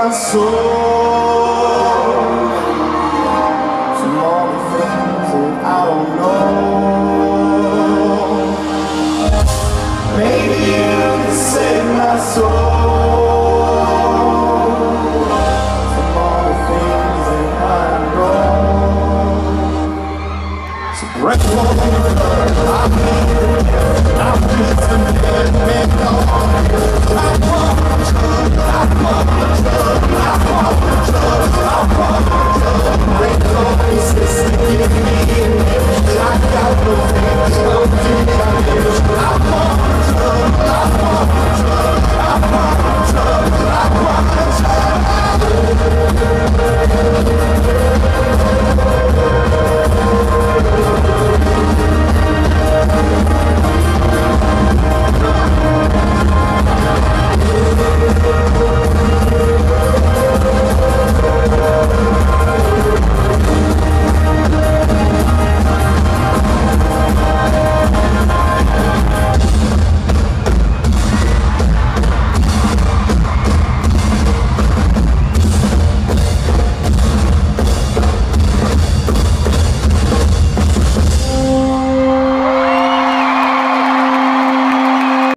my soul from all the things that I don't know. Maybe you can save my soul from all the things that I know. So break on the I'm missing it.